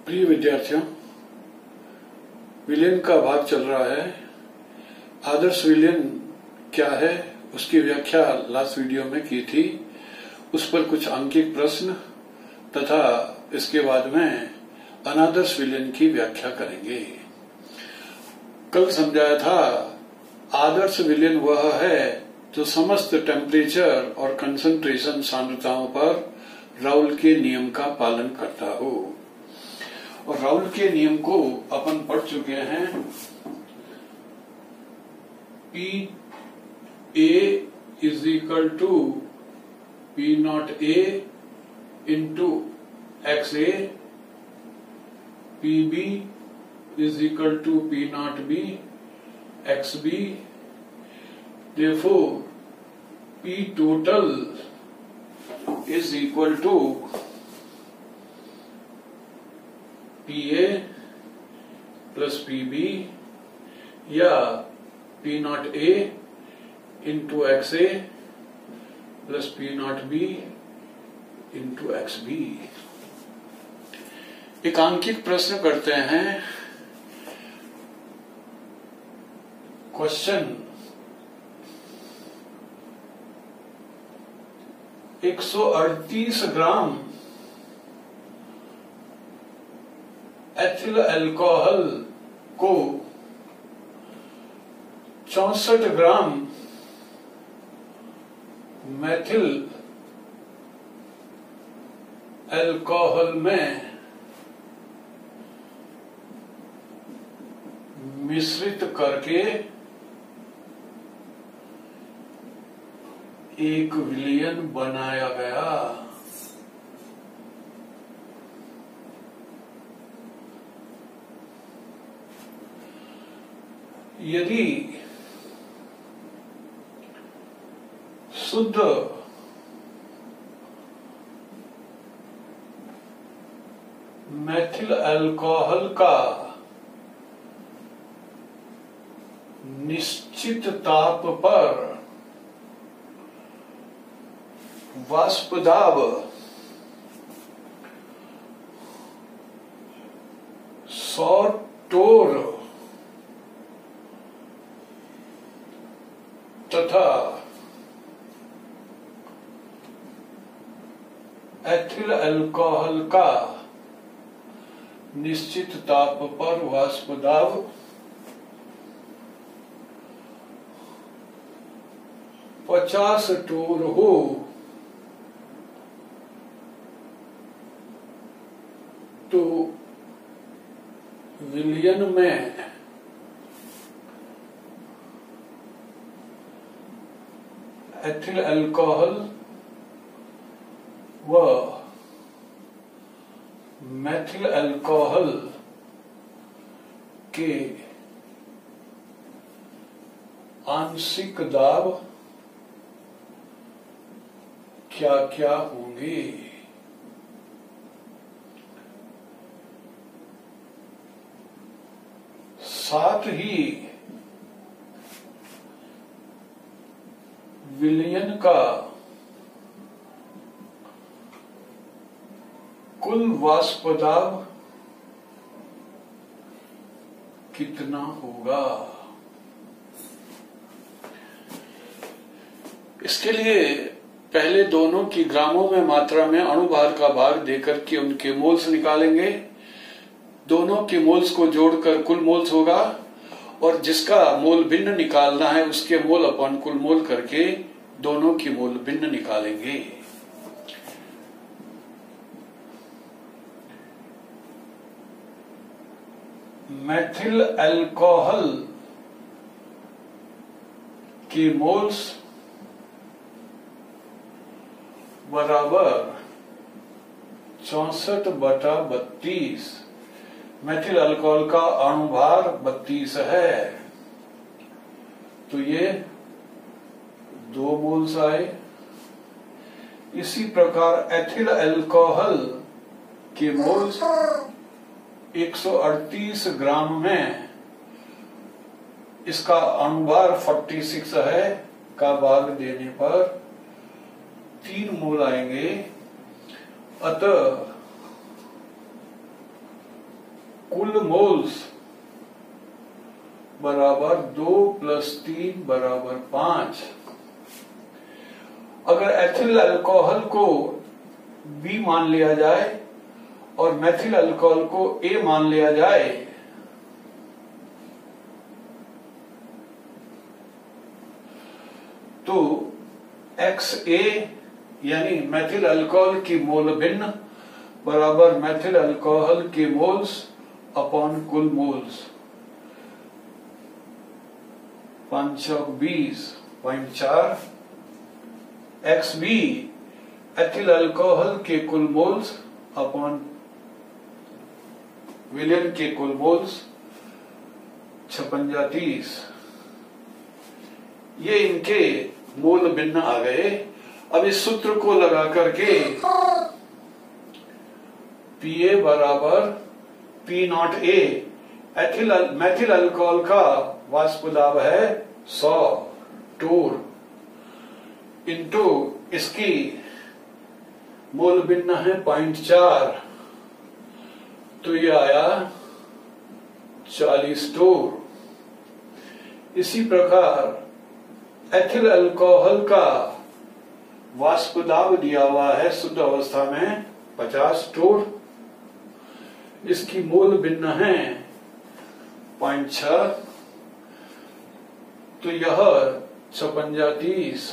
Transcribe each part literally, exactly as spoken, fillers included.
प्रिय विद्यार्थियों, विलयन का भाग चल रहा है। आदर्श विलयन क्या है उसकी व्याख्या लास्ट वीडियो में की थी। उस पर कुछ अंकित प्रश्न तथा इसके बाद में अनादर्श विलयन की व्याख्या करेंगे। कल समझाया था आदर्श विलयन वह है जो समस्त टेम्परेचर और कंसंट्रेशन सांद्रताओं पर राउल के नियम का पालन करता हो। और राउल के नियम को अपन पढ़ चुके हैं। P A is equal to P naught A into X A, P B is equal to P naught B X B. Therefore, P total is equal to P A plus P B या P naught A into X A plus P naught B into X B। एक अंकित प्रश्न करते हैं। Question एक सौ अड़तीस ग्राम ethyl alcohol को चौसठ ग्राम मेथिल अल्कोहल में मिश्रित करके एक विलयन बनाया गया। यदि शुद्ध मेथिल अल्कोहल का निश्चित ताप पर वाष्प दाब सौ टोर तथा एथिल अल्कोहल का निश्चित ताप पर वाष्प दाब पचास टोर हो तो विलयन में एथिल अल्कोहल व मेथिल अल्कोहल के आंशिक दाब क्या क्या होंगे। साथ ही विलयन का कुल वाष्प दाब कितना होगा। इसके लिए पहले दोनों की ग्रामों में मात्रा में अणुभार का भाग देकर के उनके मोल्स निकालेंगे। दोनों के मोल्स को जोड़कर कुल मोल्स होगा और जिसका मोल भिन्न निकालना है उसके मोल अपन कुल मोल करके दोनों की मोल भिन्न निकालेंगे। मेथिल अल्कोहल के मोल्स बराबर चौसठ बटा बत्तीस। मेथिल अल्कोहल का अणुभार बत्तीस है तो ये दो मोल्स आए। इसी प्रकार एथिल अल्कोहल के मोल्स एक सौ अड़तीस ग्राम में इसका अणुभार छियालीस है का भाग देने पर तीन मोल आएंगे। अतः कुल मोल्स बराबर दो प्लस तीन बराबर पांच। अगर एथिल अल्कोहल को बी मान लिया जाए और मेथिल अल्कोहल को ए मान लिया जाए तो एक्स ए यानी मेथिल अल्कोहल की मोल भिन्न बराबर मेथिल अल्कोहल के मोल्स अपॉन कुल मोल्स। पांच चौक बीस पॉइंट चार एक्स बी एथिल अल्कोहल के कुल मोल्स अपॉन विलेन के कुल मोल्स छप्पन तीस। ये इनके मोल भिन्न आ गए। अब इस सूत्र को लगा करके पी ए बराबर P naught A ethyl methyl alcohol का वाष्प दाब है सौ टूर इंटू इसकी मोल भिन्न है पॉइंट चार, तो ये आया चालीस टूर। इसी प्रकार एथिल अल्कोहल का वाष्प दाब दिया हुआ है शुद्ध अवस्था में पचास टूर, इसकी मोल भिन्न है पॉइंट छह, तो यह छप्पन तीस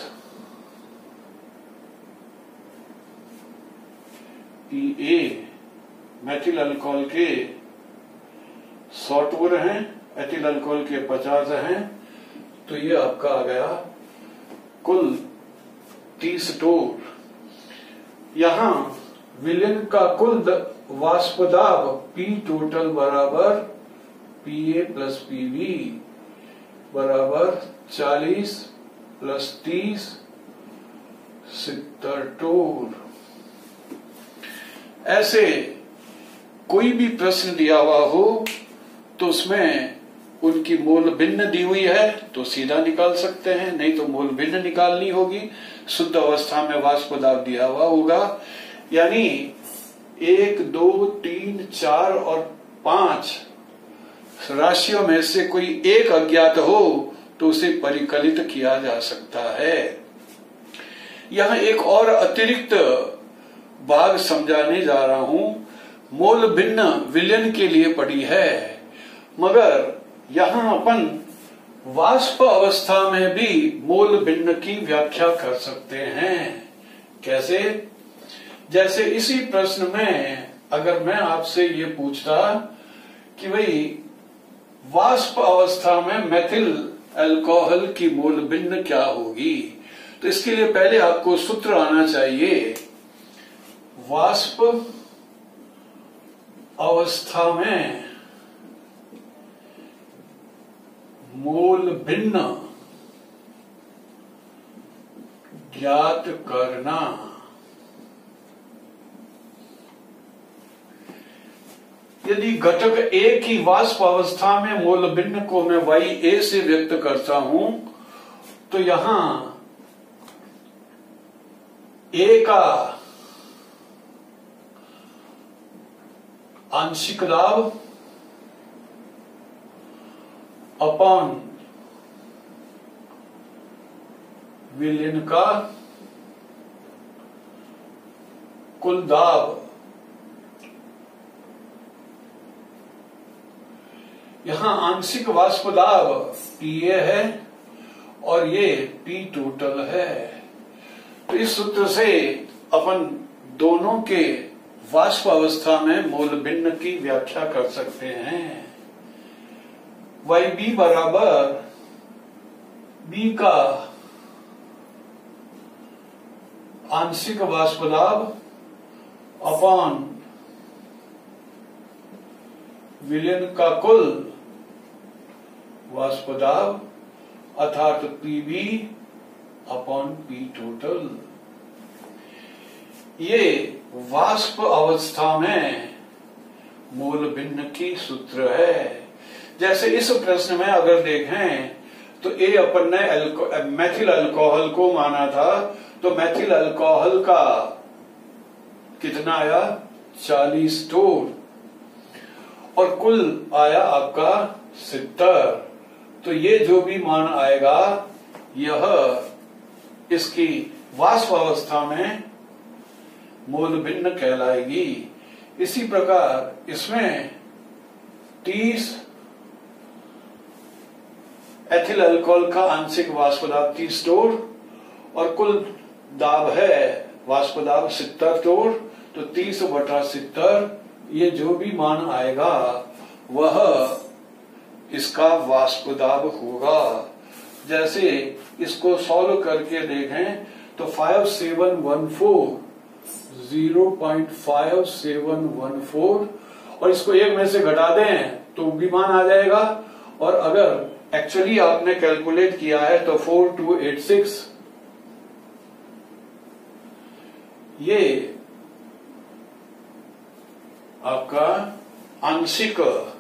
पी ए मेथिल अल्कोहल के सौ टूर हैं, एथिल अल्कोहल के पचास हैं, तो ये आपका आ गया कुल तीस टूर। यहां विलेन का कुल वाष्प दाब पी टोटल बराबर P A plus P V बराबर चालीस प्लस तीस सत्तर टूर। ऐसे कोई भी प्रश्न दिया हुआ हो तो उसमें उनकी मोल भिन्न दी हुई है तो सीधा निकाल सकते हैं, नहीं तो मोल भिन्न निकालनी होगी। शुद्ध अवस्था में वाष्प दाब दिया हुआ होगा, यानी एक दो तीन चार और पांच राशियों में से कोई एक अज्ञात हो तो उसे परिकलित किया जा सकता है। यहां एक और अतिरिक्त भाग समझाने जा रहा हूं। मोल भिन्न विलेन के लिए पड़ी है, मगर यहां अपन वाष्प अवस्था में भी मोल भिन्न की व्याख्या कर सकते हैं। कैसे? जैसे इसी प्रश्न में अगर मैं आपसे ये पूछता कि भाई वाष्प अवस्था में मेथिल अल्कोहल की मोल भिन्न क्या होगी, तो इसके लिए पहले आपको सूत्र आना चाहिए। वाष्प अवस्था में मोल भिन्न ज्ञात करना। यदि घटक ए की वाष्प अवस्था में मोल भिन्न को मैं वाई ए से व्यक्त करता हूं तो यहां ए का आंशिक दाब अपॉन विलेन का कुल दाब, यहां आंशिक वाष्प दाब पी ए है और ये पी टोटल है। तो इस सूत्र से अपन दोनों के वाष्प अवस्था में मोल भिन्न की व्याख्या कर सकते हैं। वाई बी बराबर बी का आंशिक वाष्प दाब अपॉन विलेन का कुल वाष्प दाब अर्थात P B upon P total. ये वाष्प अवस्था में मोल भिन्न की सूत्र है। जैसे इस प्रश्न में अगर देखें तो ए अपन ने अल्को, मेथिल अल्कोहल को माना था, तो मेथिल अल्कोहल का कितना आया चालीस टूर, और कुल आया आपका सत्तर। तो ये जो भी मान आएगा यह इसकी वाष्प अवस्था में मोल भिन्न कहलाएगी। इसी प्रकार इसमें तीस एथिल अल्कोहल का आंशिक वाष्प दाब तीस टोर और कुल दाब है वाष्प दाब सत्तर टोर। तो तीस बटा सत्तर ये जो भी मान आएगा वह इसका वाष्प दाब होगा। जैसे इसको सॉल्व करके देखें तो five seven one four zero point five seven one four और इसको एक में से घटा दें तो भी मान आ जाएगा। और अगर एक्चुअली आपने कैलकुलेट किया है तो फोर टू एट सिक्स ये आपका आंशिक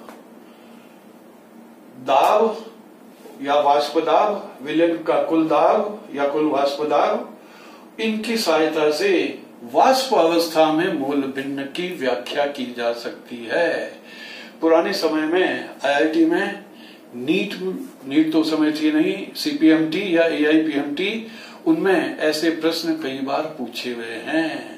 दाब या वाष्प दाब, विलयन का कुल दाब या कुल वाष्प दाब, इनकी सहायता से वाष्प अवस्था में मोल भिन्न की व्याख्या की जा सकती है। पुराने समय में आईआईटी में नीट नीट तो समय थी नहीं, सीपीएमटी या एआईपीएमटी, उनमें ऐसे प्रश्न कई बार पूछे हुए हैं।